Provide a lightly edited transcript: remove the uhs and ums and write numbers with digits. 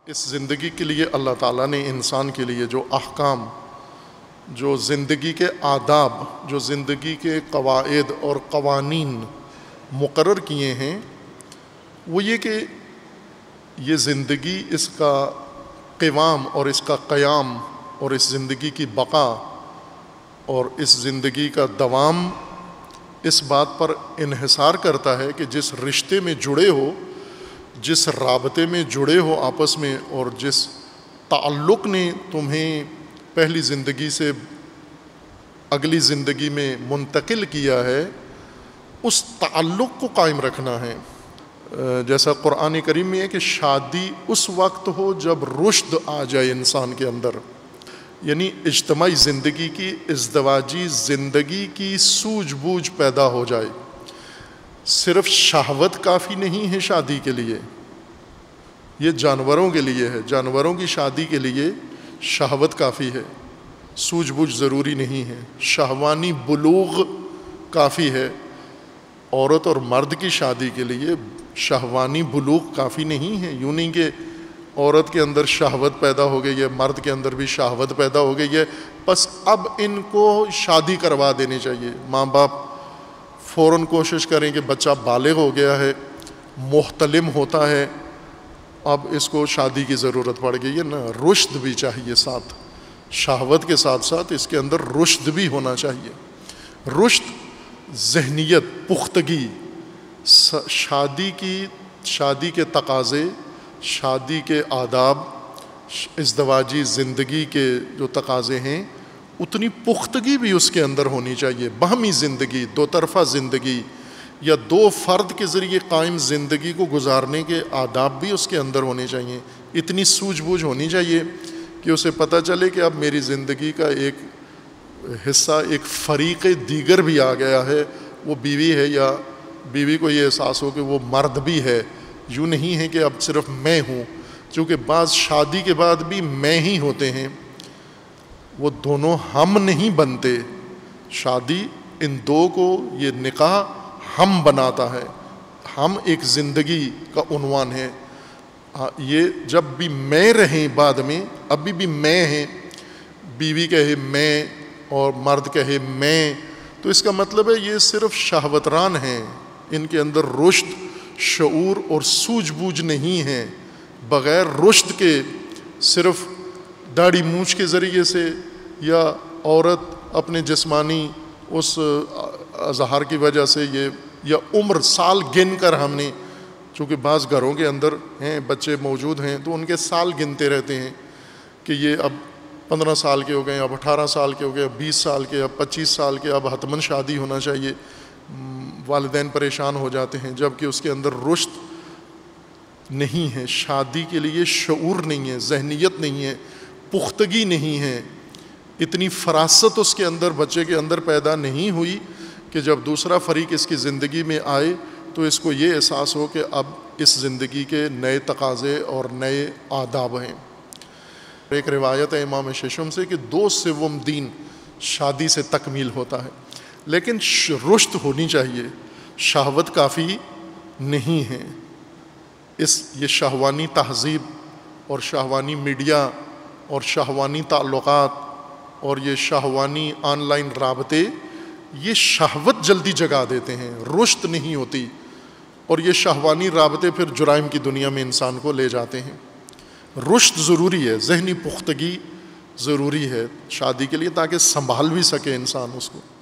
اس زندگی کے لیے اللہ تعالیٰ نے انسان کے لیے جو احکام، جو زندگی کے آداب، جو زندگی کے قواعد اور قوانین مقرر کیے ہیں، وہ یہ کہ یہ زندگی، اس کا قوام اور اس کا قیام اور اس زندگی کی بقا اور اس زندگی کا دوام اس بات پر انحصار کرتا ہے کہ جس رشتے میں جڑے ہو، جس رابطے میں جڑے ہو آپس میں، اور جس تعلق نے تمہیں پہلی زندگی سے اگلی زندگی میں منتقل کیا ہے، اس تعلق کو قائم رکھنا ہے۔ جیسا قرآن کریم میں ہے کہ شادی اس وقت ہو جب رشد آ جائے انسان کے اندر، یعنی اجتماعی زندگی کی، ازدواجی زندگی کی سوجھ بوجھ پیدا ہو جائے۔ صرف شہوت کافی نہیں ہے شادی کے لیے، یہ جانوروں کے لیے ہے۔ جانوروں کی شادی کے لیے شہوت کافی ہے، سوجھ بوجھ ضروری نہیں ہے، شہوانی بلوغ کافی ہے۔ عورت اور مرد کی شادی کے لیے شہوانی بلوغ کافی نہیں ہے۔ یوں نہیں کہ عورت کے اندر شہوت پیدا ہو گئی ہے، مرد کے اندر بھی شہوت پیدا ہو گئی ہے، بس اب ان کو شادی کروا دینی چاہیے۔ ماں باپ فوراً کوشش کریں کہ بچہ بالغ ہو گیا ہے، محتلم ہوتا ہے، اب اس کو شادی کی ضرورت پڑ گئی ہے۔ نا، رشد بھی چاہیے ساتھ، شہوت کے ساتھ ساتھ اس کے اندر رشد بھی ہونا چاہیے۔ رشد، ذہنیت، پختگی، شادی کے تقاضے، شادی کے آداب، ازدواجی زندگی کے جو تقاضے ہیں، اتنی پختگی بھی اس کے اندر ہونی چاہیے۔ باہمی زندگی، دو طرفہ زندگی یا دو فرد کے ذریعے قائم زندگی کو گزارنے کے آداب بھی اس کے اندر ہونے چاہیے۔ اتنی سوجھ بوجھ ہونی چاہیے کہ اسے پتہ چلے کہ اب میری زندگی کا ایک حصہ، ایک فریق دیگر بھی آ گیا ہے، وہ بیوی ہے، یا بیوی کو یہ احساس ہو کہ وہ مرد بھی ہے۔ یوں نہیں ہے کہ اب صرف میں ہوں، چونکہ بعض شادی کے بعد بھی میں ہی ہوتے ہیں، وہ دونوں ہم نہیں بنتے۔ شادی ان دو کو، یہ نکاح ہم بناتا ہے، ہم ایک زندگی کا عنوان ہے۔ یہ جب بھی میں رہیں بعد میں، ابھی بھی میں ہیں، بیوی کہے میں اور مرد کہے میں، تو اس کا مطلب ہے یہ صرف شہوتران ہیں، ان کے اندر رشد، شعور اور سوجھ بوجھ نہیں ہے۔ بغیر رشد کے صرف داڑھی مونچھ کے ذریعے سے، یا عورت اپنے جسمانی اس اظہار کی وجہ سے، یا عمر سال گن کر ہم نے، چونکہ بعض گھروں کے اندر ہیں بچے موجود ہیں تو ان کے سال گنتے رہتے ہیں کہ یہ اب 15 سال کے ہو گئے، اب 18 سال کے ہو گئے، اب 20 سال کے، اب 25 سال کے، اب حتماً شادی ہونا چاہیے۔ والدین پریشان ہو جاتے ہیں، جبکہ اس کے اندر رشد نہیں ہے، شادی کے لیے شعور نہیں ہے، ذہنیت نہیں ہے، پختگی نہیں ہے، اتنی فراست اس کے اندر، بچے کے اندر پیدا نہیں ہوئی کہ جب دوسرا فریق اس کی زندگی میں آئے تو اس کو یہ احساس ہو کہ اب اس زندگی کے نئے تقاضے اور نئے آداب ہیں۔ ایک روایت ہے امام ششم سے کہ 2/7 دین شادی سے تکمیل ہوتا ہے، لیکن رشد ہونی چاہیے، شہوت کافی نہیں ہے۔ یہ شہوانی تہذیب اور شہوانی میڈیا اور شہوانی تعلقات اور یہ شہوانی آن لائن رابطے، یہ شہوت جلدی جگا دیتے ہیں، رشد نہیں ہوتی، اور یہ شہوانی رابطے پھر جرائم کی دنیا میں انسان کو لے جاتے ہیں۔ رشد ضروری ہے، ذہنی پختگی ضروری ہے شادی کے لیے، تاکہ سنبھال بھی سکے انسان اس کو۔